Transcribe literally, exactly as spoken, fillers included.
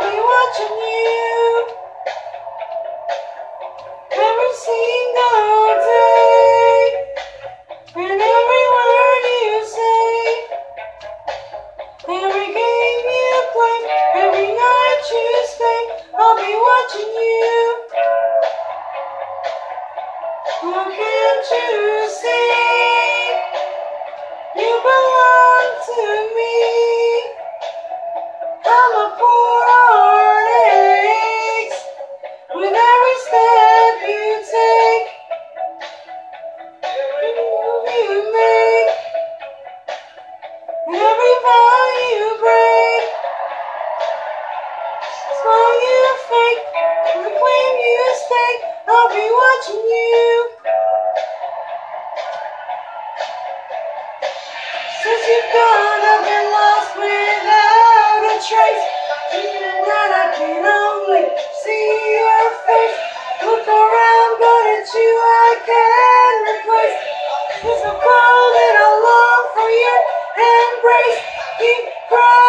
be watching you every single day, and every word you say, every game you play, every night you stay. I'll be watching you. Oh, can't you see? You belong to me. I'm a poor heartache with every step you take, every move you make, and every vow you break. Smile you fake, and the claim you stake. I'll be watching you. Since you've gone, I've been lost without a trace. Dreaming that I can only see your face. Look around, but it's you I can replace. It's so cold and I long for your embrace. Keep crying.